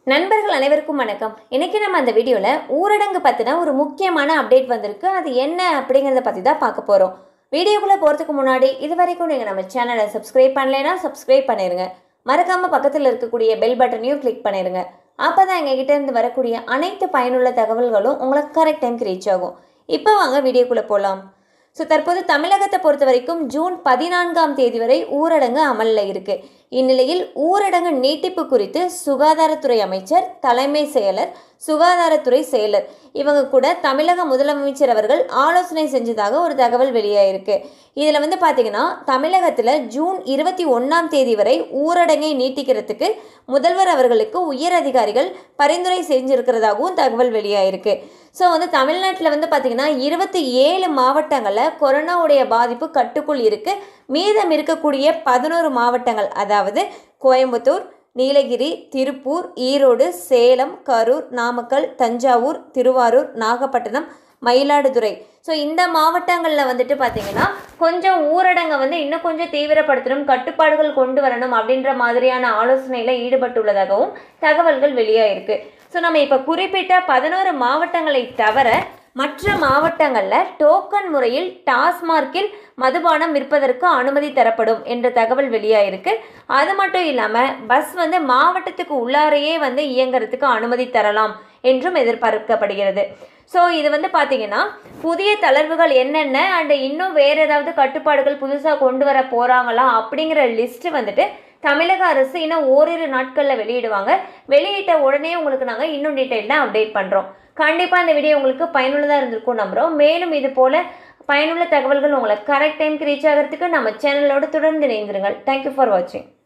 நண்பர்கள் அனைவருக்கும் வணக்கம். இன்னைக்கு நம்ம அந்த வீடியோல ஊரடங்கு பத்தின ஒரு முக்கியமான அப்டேட் வந்திருக்கு. அது என்ன அப்படிங்கறத பத்தி தான் பார்க்க போறோம். வீடியோக்குள்ள போறதுக்கு முன்னாடி இதுவரைக்கும் நீங்க நம்ம சேனலை சப்ஸ்கிரைப் பண்ணலைனா சப்ஸ்கிரைப் பண்ணிருங்க. மறக்காம பக்கத்துல இருக்கக்கூடிய பெல் பட்டனையும் கிளிக் பண்ணிருங்க. அப்பதான் எங்க கிட்ட இருந்து வரக்கூடிய அனைத்து பயனுள்ள தகவல்களும் உங்களுக்கு கரெக்ட் டைம்க்கு ரீச் ஆகும். இப்போ வாங்க வீடியோக்குள்ள போலாம். தற்போது தமிழகத்தை பொறுத்த வரைக்கும் ஜூன் 14ஆம் தேதி வரை ஊரடங்கு அமலில் இருக்கு. இந்நிலையில் ஊரடங்கு நீட்டிப்பு குறித்து சுகாதாரத்துறை அமைச்சர், தலைமை செயலர், சுகாதாரத்துறை செயலர் இவங்க கூட தமிழக முதலமைச்சர் அவர்கள் ஆலோசனை செஞ்சதாக ஒரு தகவல் வெளியாயிருக்கு. இதில் பார்த்தீங்கன்னா தமிழகத்தில் ஜூன் 21ஆம் தேதி வரை ஊரடங்கை நீட்டிக்கிறதுக்கு முதல்வர் அவர்களுக்கு உயர் அதிகாரிகள் பரிந்துரை செஞ்சிருக்கிறதாகவும் தகவல் வெளியாயிருக்கு. தமிழ்நாட்டில் பார்த்தீங்கன்னா 27 மாவட்டங்களில் கொரோனாவுடைய பாதிப்பு கட்டுக்குள் இருக்கு. மீதம் இருக்கக்கூடிய 11 மாவட்டங்கள், அதாவது கோயம்புத்தூர், நீலகிரி, திருப்பூர், ஈரோடு, சேலம், கரூர், நாமக்கல், தஞ்சாவூர், திருவாரூர், நாகப்பட்டினம், மயிலாடுதுறை, இந்த மாவட்டங்களில் பார்த்தீங்கன்னா கொஞ்சம் ஊரடங்கை இன்னும் கொஞ்சம் தீவிரப்படுத்தணும், கட்டுப்பாடுகள் கொண்டு வரணும் அப்படின்ற மாதிரியான ஆலோசனையில் ஈடுபட்டுள்ளதாகவும் தகவல்கள் வெளியாயிருக்கு. நம்ம இப்போ குறிப்பிட்ட 11 மாவட்டங்களை தவிர மற்ற மாவட்டங்களில் டோக்கன் முறையில் டாஸ்மார்க்கில் மதுபானம் விற்பதற்கு அனுமதி தரப்படும் என்ற தகவல் வெளியாயிருக்கு. அது மட்டும் இல்லாமல் பஸ் மாவட்டத்துக்கு உள்ளாரையே இயங்குறதுக்கு அனுமதி தரலாம் என்றும் எதிர்பார்க்கப்படுகிறது. இது பார்த்தீங்கன்னா புதிய தளர்வுகள் என்னென்ன அண்ட் இன்னும் வேறு ஏதாவது கட்டுப்பாடுகள் புதுசாக கொண்டு வர போகிறாங்களா அப்படிங்கிற லிஸ்ட்டு தமிழக அரசு இன்னும் ஓரிரு நாட்களில் வெளியிடுவாங்க. வெளியிட்ட உடனே உங்களுக்கு நாங்கள் இன்னும் டீட்டெயிலாக அப்டேட் பண்ணுறோம். கண்டிப்பாக இந்த வீடியோ உங்களுக்கு பயனுள்ளதாக இருந்திருக்கும் நம்புகிறோம். மேலும் இது போல் பயனுள்ள தகவல்கள் உங்களுக்கு கரெக்ட் டைம்க்கு ரீச் ஆகிறதுக்கு நம்ம சேனலோடு தொடர்ந்து இணைந்திருங்கள். தேங்க்யூ ஃபார் வாட்சிங்.